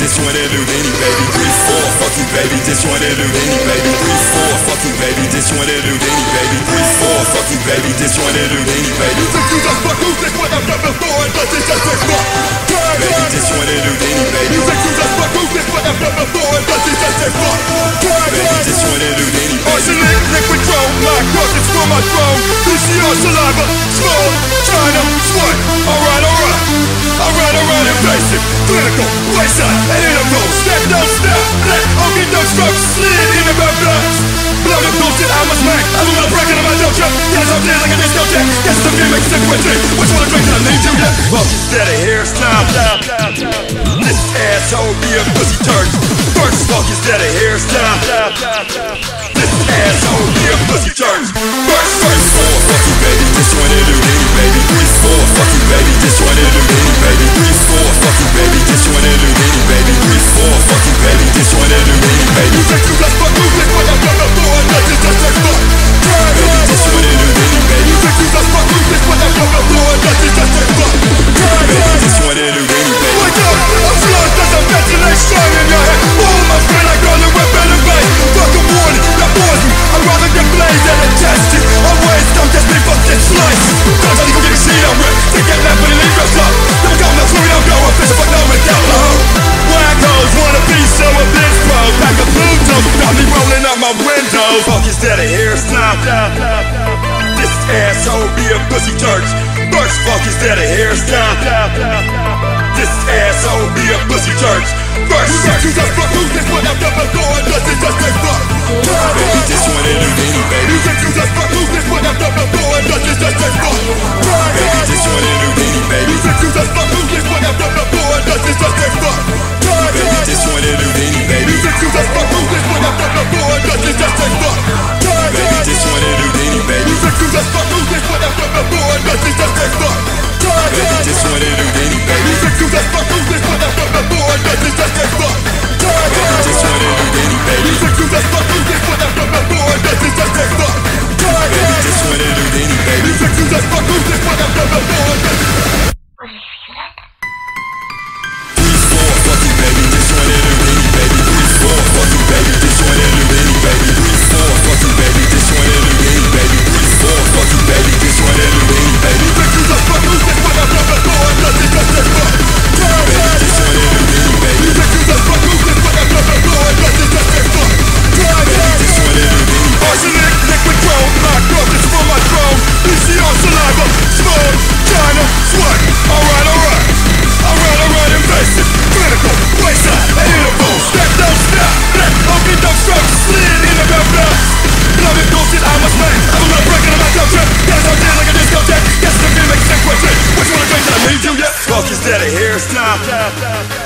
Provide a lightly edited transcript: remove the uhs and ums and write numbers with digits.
just wanna Houdini, baby. 3-4, fuck you, baby, just wanna Houdini, baby. 3-4, fuck you, baby, just wanna Houdini, baby. 3-4, fuck you, baby, just wanna Houdini, baby. You think you just fuck who's this what I've done before, and does it just take fuck? Baby, just wanna Houdini, baby. You think you just fuck who's this what I've done before, and does it just take fuck? Baby, just wanna Houdini, baby. Arsenic, liquid chrome, black rockets from my throne. PCR saliva, smoke, China, sweat. Alright, invasive, clinical, wayside, and interval. Step, don't stop, let, okay, don't stroke, slid in about blocks. Blood and bullshit, I'm a smack. I'm gonna break it on my dojo. Yes, I'm dead like a discotheque. Yes, the game makes it with it. Which one I drink till I need you, yeah? Well, instead of hairstyle, this asshole be a pussy turd. First fuck instead of hairstyle, this asshole be a pussy turd. First, 4, fuck you, baby, just wanna Houdini, baby. 3-4, fuck you, baby, just wanna Houdini, baby. 3-4, fuck you, baby, just wanna Houdini, baby. 3-4, fuck you, baby, just wanna Houdini, baby. You think you just fuck who's this what I've done before, and does it just take fuck? Baby, just wanna Houdini, baby. You think you just fuck who's this what I've done before, and does it just take fuck? Baby, just wanna Houdini, baby. Wake up, I'm flawed, there's a ventilation in your head. All my brain like on the weapon of bait. Fuck a warning, that bores me. I'd rather get blazed than attested. I'm waste, don't test me, fuck get sliced. Don't tell you go get a sheet on rip. Take that lap with an leave dress up. Never come, that's where we don't go. I'm fishing for no with alcohol. Black holes wanna be so a bitch pro. Pack a Pluto, got me rolling out my window. Fuck instead of hairstyle. This asshole be a pussy church. First fuck instead of hairstyle. This asshole be a pussy church. First you just fuck who's this what I've done before, and does it just take fuck? Baby, just wanna Houdini, baby. You think you just fuck who's this what I've done before, and does it just take fuck? Baby, just wanna Houdini, baby. You think you just fuck who's this what I've done before, and does it just take fuck? Baby, just wanna Houdini, baby. You think you just fuck who's this what I've done before, and does it just take fuck? Baby, just wanna Houdini, baby. You think you just fuck who's this what I've done before, and does it just take fuck? Baby, just wanna Houdini, baby. You think you just fuck who's this what I've done before, and does it just take fuck? Baby, just wanna Houdini, baby. You think you just fuck who's this what I've done before, and does it just take fuck? Baby, just wanna Houdini, baby. You think you just fuck who's this what I've done before, and does it just take fuck? 3-4, fuck you, baby, just wanna Houdini, baby. 3-4, fuck you, baby, just wanna Houdini, baby. 3-4, fuck you, baby, just wanna Houdini, baby. 3-4, fuck you, baby, just wanna Houdini, baby. You think you just fuck who's this what I've done before, and does it just take fuck? Baby, just wanna Houdini, baby. You think you just fuck who's this what I've done before, and does it just take fuck? Baby, just wanna Houdini, baby. Arsenic, liquid chrome, black rockets from my throne. PCR saliva, smoke, China, sweat. Alright, invasive, clinical, wayside, and interval. Step, don't stop, let, okay, don't stroke, slid in about blocks. Blood and bullshit, I'm a smack. I'm gonna break it on my dojo. Yes, I'm dead like a discotheque. Yes, the game makes it with it. Which one I drink till I need you, yeah? Fuck instead of hairstyle.